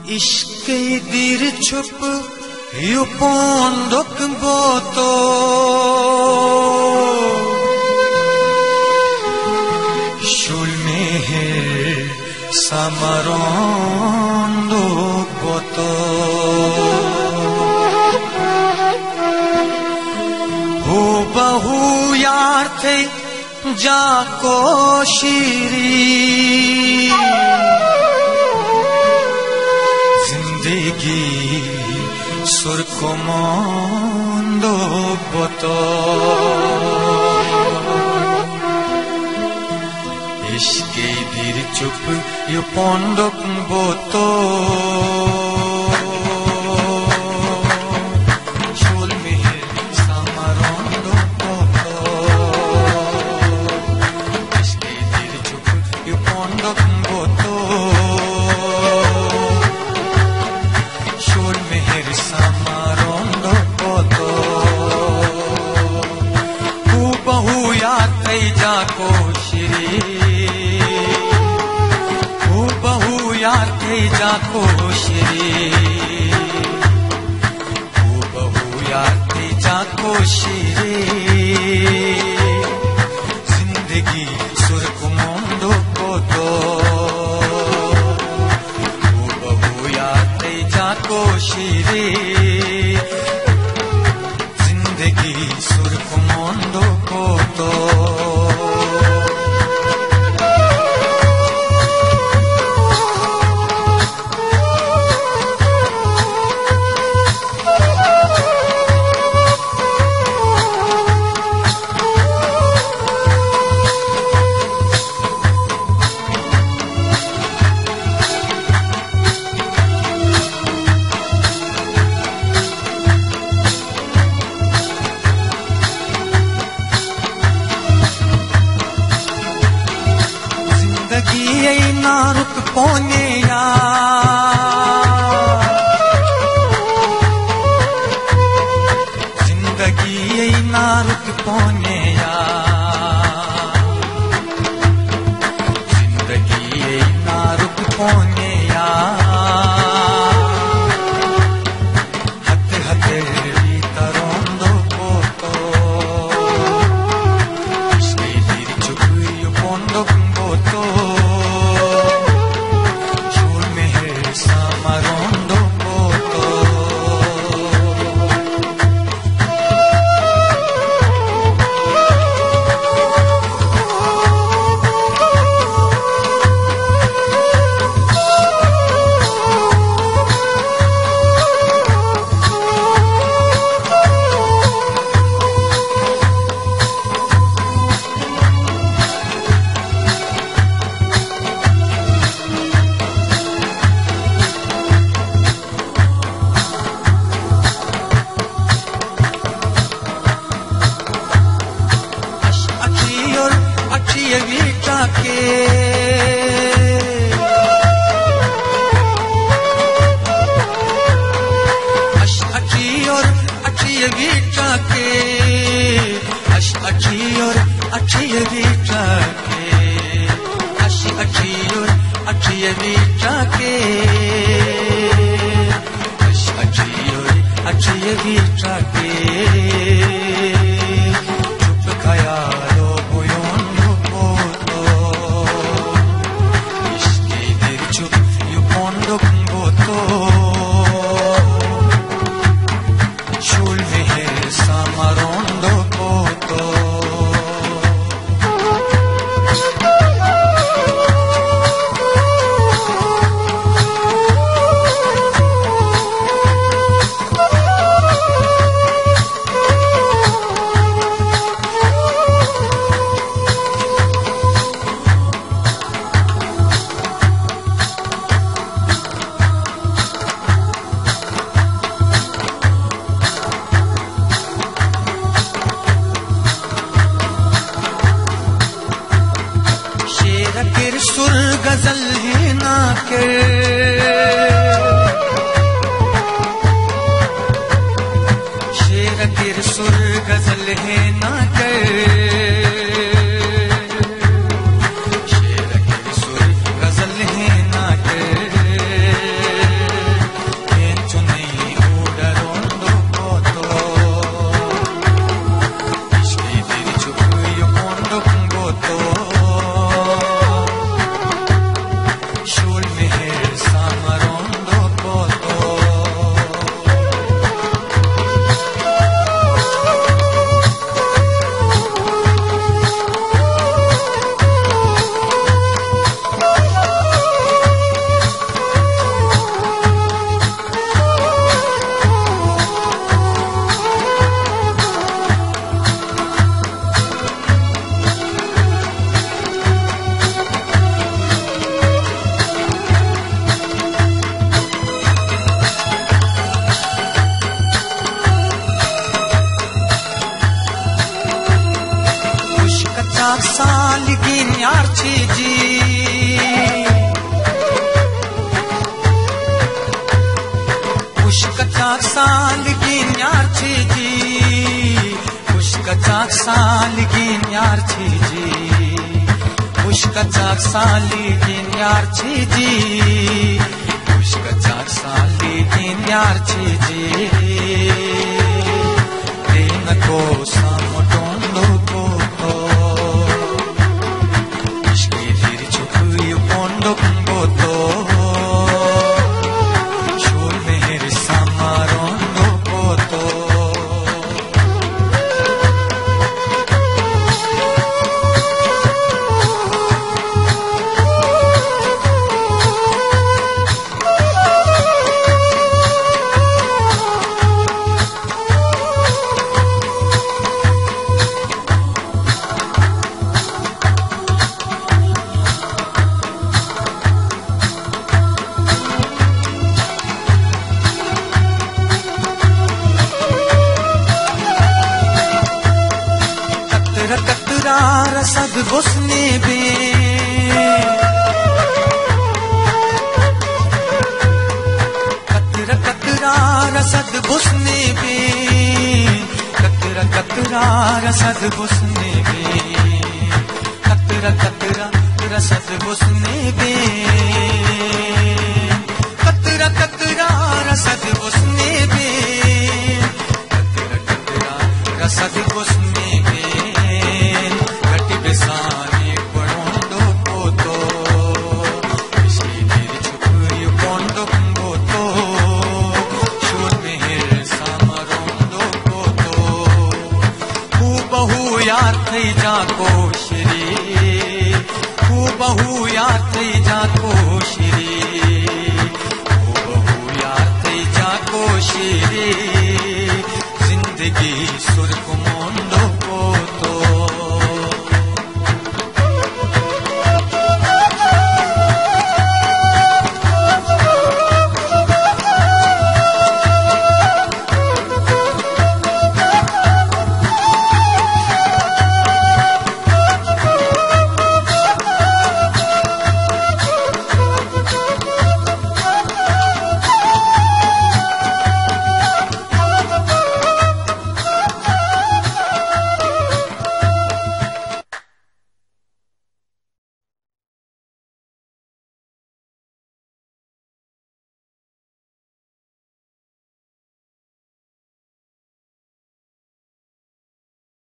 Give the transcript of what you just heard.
İşkeydir çöp yupondok boto Şul meher samarondok boto Hu bahu yar the jako shiri Zindagi surkomondo boto Ishke bir chup yupondok boto Shul meher samarondo boto Ishke bir chup yupondok boto Shul meher samarondo boto Hu bahu yaad thai jako shri Hu bahu yaad thai jako shri Hu bahu yaad thai jako shri Zindagi surkumondo boto Jako shiri Zindagi surkumondo koto Naruk pone ya Zindagi naruk pone ya Zindagi naruk pone ya Hatte hatte vitarondo koto Ishke dir chukuyo pondo koto Samarondo boto kaçak saligin yarçıcı Kuş kaçak saligin yarçıcı Kuş kaçak saligin yarçıcı Kuş kaçak saligin yarçıcı Kuş kaçak saligin yarçıcı Denako samotondo koto İşkidir çukuyu pondok boto Şul meher samarondo koto Rasad bosne be Katra katra rasad bosne be Katra katra rasad bosne be Katra katra rasad bosne be Katra katra rasad bosne be Katra katra rasad bosne be Besane porondo koto İşkidir çukuyu pondok boto Şur meher samarondo koto Hubahu yar thai jako shri Hubahu yar thai jako shri Hubahu yar thai jako shri Zindagi